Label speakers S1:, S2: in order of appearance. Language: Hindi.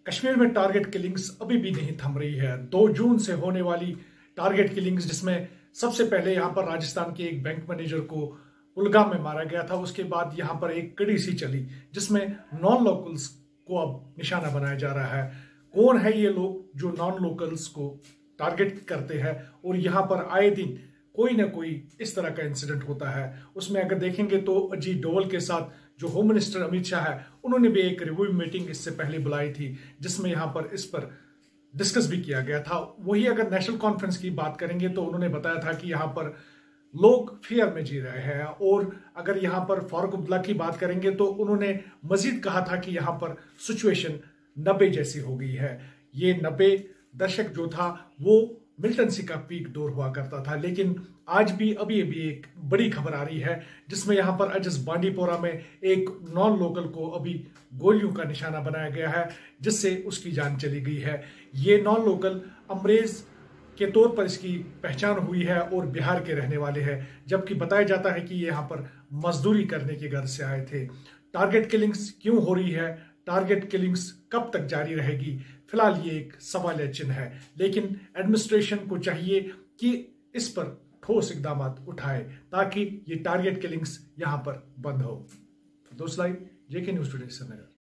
S1: कश्मीर में टारगेट किलिंग्स अभी भी नहीं थम रही है। 2 जून से होने वाली टारगेट किलिंग्स, जिसमें सबसे पहले यहां पर राजस्थान के एक बैंक मैनेजर को कुलगाम में मारा गया था, उसके बाद यहां पर एक कड़ी सी चली जिसमें नॉन लोकल्स को अब निशाना बनाया जा रहा है। कौन है ये लोग जो नॉन लोकल्स को टारगेट करते हैं और यहां पर आए दिन कोई ना कोई इस तरह का इंसिडेंट होता है। उसमें अगर देखेंगे तो अजीत डोवल के साथ जो होम मिनिस्टर अमित शाह है, उन्होंने भी एक रिव्यू मीटिंग इससे पहले बुलाई थी जिसमें यहां पर इस पर डिस्कस भी किया गया था। वही अगर नेशनल कॉन्फ्रेंस की बात करेंगे तो उन्होंने बताया था कि यहां पर लोग फियर में जी रहे हैं। और अगर यहां पर फारूक अब्दुल्ला की बात करेंगे तो उन्होंने मजीद कहा था कि यहां पर सिचुएशन 90 जैसी हो गई है। ये 90 दशक जो था वो मिल्टन का पीक दौर हुआ करता था, लेकिन आज भी अभी एक बड़ी खबर आ रही है जिसमें यहां पर अजस बांडीपोरा में एक नॉन लोकल को अभी गोलियों का निशाना बनाया गया है जिससे उसकी जान चली गई है। ये नॉन लोकल अमरेज के तौर पर इसकी पहचान हुई है और बिहार के रहने वाले हैं, जबकि बताया जाता है कि ये यहां पर मजदूरी करने के घर से आए थे। टारगेट किलिंग्स क्यों हो रही है, टारगेट किलिंग्स कब तक जारी रहेगी, फिलहाल ये एक सवाल चिन्ह है। लेकिन एडमिनिस्ट्रेशन को चाहिए कि इस पर ठोस इकदाम उठाए ताकि ये टारगेट किलिंग्स यहां पर बंद हो। दोस्त live JK news today Srinagar.